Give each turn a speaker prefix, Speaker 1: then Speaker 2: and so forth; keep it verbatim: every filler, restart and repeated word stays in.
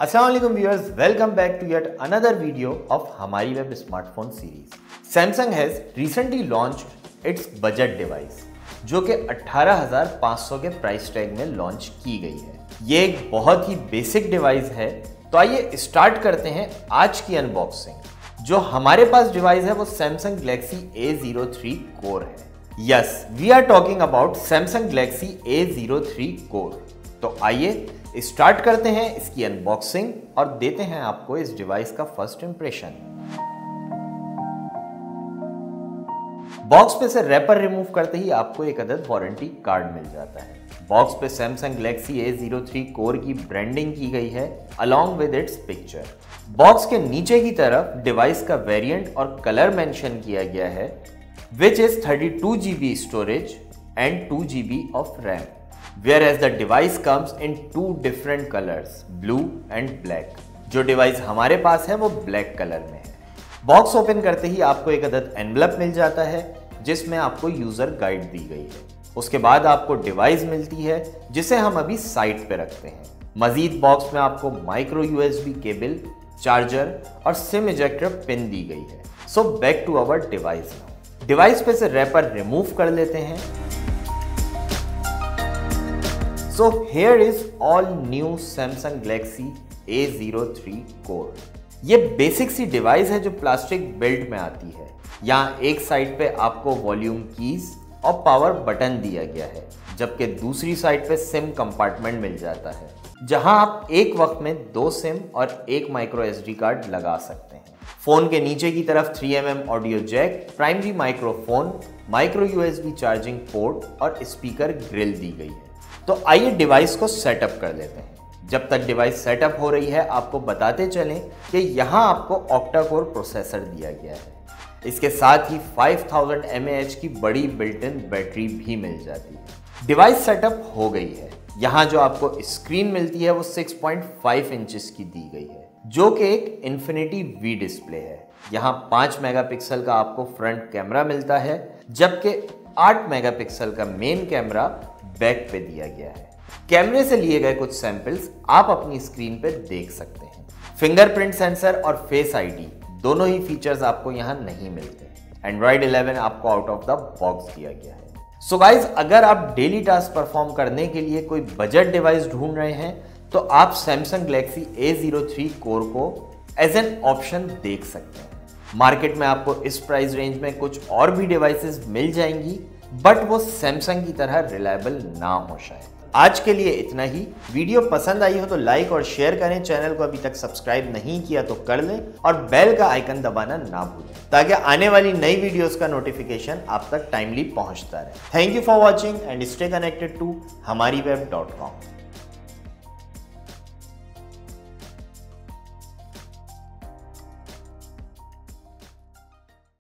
Speaker 1: अस्सलाम वालेकुम viewers, welcome back to yet another video of हमारी web smartphone series. Samsung has recently launched its budget device जो कि अठारह हज़ार पाँच सौ के प्राइस टैग में लॉन्च की गई है। ये एक बहुत ही बेसिक डिवाइस है, तो आइए स्टार्ट करते हैं आज की अनबॉक्सिंग। जो हमारे पास डिवाइस है वो Samsung Galaxy A zero three Core है। Yes, we are talking about Samsung Galaxy A zero three Core. तो आइए स्टार्ट करते हैं इसकी अनबॉक्सिंग और देते हैं आपको इस डिवाइस का फर्स्ट इंप्रेशन। बॉक्स पे से रैपर रिमूव करते ही आपको एक अदद वारंटी कार्ड मिल जाता है। बॉक्स पे Samsung Galaxy A zero three Core की ब्रांडिंग की गई है along with its picture. Box के नीचे की तरफ डिवाइस का वेरिएंट और कलर मेंशन किया गया है, which is thirty two G B storage and two G B of RAM, whereas the device comes in two different colors, blue and black। जो डिवाइस हमारे पास है वो ब्लैक कलर में है। बॉक्स ओपन करते ही आपको एक अदद एनवलप मिल जाता है जिसमें आपको यूजर गाइड दी गई है। उसके बाद आपको डिवाइस मिलती है जिसे हम अभी साइड पे रखते हैं। मजीद बॉक्स में आपको माइक्रो यूएसबी केबल, चार्जर और सिम इजेक्टर पिन दी गई है। So back to our device now. Device पे से रैपर रिमूव कर लेते हैं। So here is all new Samsung Galaxy A zero three Core. ये बेसिक सी डिवाइस है जो प्लास्टिक बिल्ड में आती है। यहाँ एक साइड पे आपको वॉल्यूम कीज और पावर बटन दिया गया है, जबकि दूसरी साइड पे सिम कंपार्टमेंट मिल जाता है जहां आप एक वक्त में दो सिम और एक माइक्रो एसडी कार्ड लगा सकते हैं। फोन के नीचे की तरफ three M M audio jack, primary microphone, micro USB charging port और स्पीकर ग्रिल दी गई है। तो आइए डिवाइस को सेटअप कर लेते हैं। जब तक डिवाइस सेटअप हो रही है आपको बताते चलें कि यहाँ आपको ऑक्टा कोर प्रोसेसर दिया गया है। इसके साथ ही five thousand M A H की बड़ी बिल्ट इन बैटरी भी मिल जाती है। डिवाइस सेटअप हो गई है। यहाँ जो आपको स्क्रीन मिलती है वो सिक्स पॉइंट फाइव इंचेस की दी गई है, जो कि एक इन्फिनिटी वी डिस्प्ले है। यहाँ पाँच मेगापिक्सल का आपको फ्रंट कैमरा मिलता है, जबकि आठ मेगापिक्सल का मेन कैमरा बैक पे दिया गया है। कैमरे से लिए गए कुछ सैंपल्स आप अपनी स्क्रीन पे देख सकते हैं। फिंगरप्रिंट सेंसर और फेस आईडी दोनों ही फीचर्स आपको यहाँ नहीं मिलते। एंड्रॉइड इलेवन आपको आउट ऑफ द बॉक्स दिया गया है। सो गाइज, अगर आप डेली टास्क परफॉर्म करने के लिए कोई बजट डिवाइस ढूंढ रहे हैं तो आप Samsung Galaxy A zero three Core को एज एन ऑप्शन देख सकते हैं। मार्केट में आपको इस प्राइस रेंज में कुछ और भी डिवाइसेस मिल जाएंगी, बट वो सैमसंग की तरह रिलायबल ना हो शायद। आज के लिए इतना ही। वीडियो पसंद आई हो तो लाइक और शेयर करें। चैनल को अभी तक सब्सक्राइब नहीं किया तो कर लें और बेल का आइकन दबाना ना भूलें ताकि आने वाली नई वीडियोस का नोटिफिकेशन आप तक टाइमली पहुंचता रहे। Thank you for watching and stay connected to हमारी वेब डॉट कॉम।